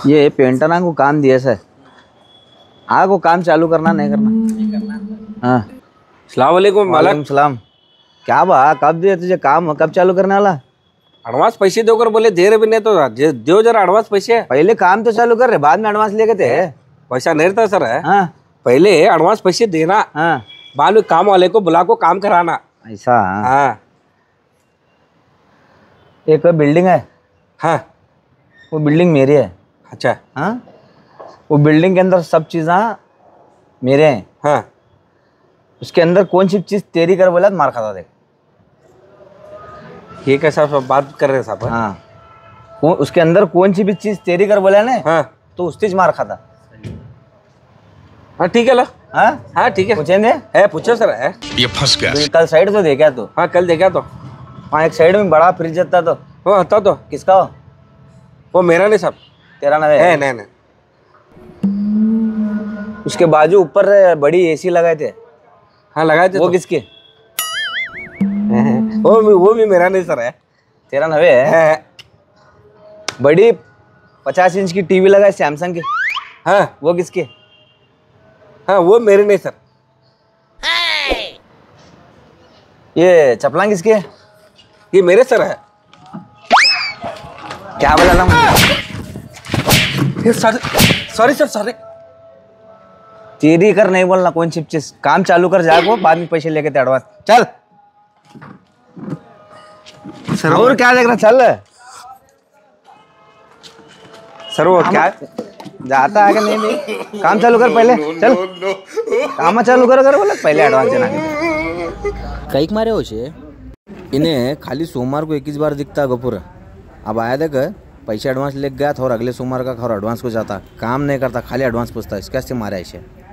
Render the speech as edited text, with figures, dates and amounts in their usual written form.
ये पेंटर को काम दिया सर, को काम चालू करना नहीं करना। हाँ सलाम वालेकुम मालिक। सलाम। क्या बा, कब दिया तुझे काम, कब चालू करने वाला? एडवांस पैसे दोकर बोले दे रहे भी नहीं तो दो जरा एडवांस पैसे। पहले काम तो चालू कर रहे, बाद में एडवांस लेके थे। पैसा नहीं रहता सर है। हाँ पहले एडवांस पैसे देना, हाँ बाद में काम वाले को बुला को काम कराना। ऐसा। हाँ एक बिल्डिंग है, हाँ वो बिल्डिंग मेरी है। अच्छा। हाँ वो बिल्डिंग के अंदर सब चीज़ें मेरे हैं। हाँ उसके अंदर कौन सी चीज़ तेरी कर बोला तो मार खाता देख। ये कैसा सब बात कर रहे हैं साहब? हाँ उसके अंदर कौन सी भी चीज़ तेरी कर बोला ना, हाँ तो उस चीज मार खाता। हाँ ठीक है लो। हाँ हाँ ठीक है, पूछेंगे है पूछो सर है। ये फंस गया। कल साइड तो देखा तो? हाँ कल देखा तो। वहाँ एक साइड में बड़ा फ्रिज था तो वो हता तो किसका हो? वो मेरा नहीं साहब। तेरा ना है? नहीं नहीं। उसके बाजू ऊपर बड़ी एसी लगाए थे। हाँ लगाए थे। वो तो किसके? वो भी मेरा नहीं सर है। तेरा नवे है। बड़ी 50 इंच की टीवी लगाए सैमसंग की। हाँ वो किसके? हाँ वो मेरे नहीं सर। ये चपला किसके? ये मेरे सर है। क्या बोला था? Sorry sir sorry. तेरी कर नहीं बोलना, कौन सी चीज। काम चालू कर जाको, बाद में पैसे लेके एडवांस चल। सर और क्या देख रहा, चल। सर वो क्या जाता है कि नहीं भी? काम चालू कर पहले, चल। काम चालू कर बोला पहले एडवांस देना। कई मारे हो छे इन्हें खाली सोमवार को 21 बार दिखता गपुर। अब आया देख, पैसे एडवांस लेके गया था और अगले सोमवार का खौर एडवांस को जाता। काम नहीं करता, खाली एडवांस पूछता। इसके मारे ऐसे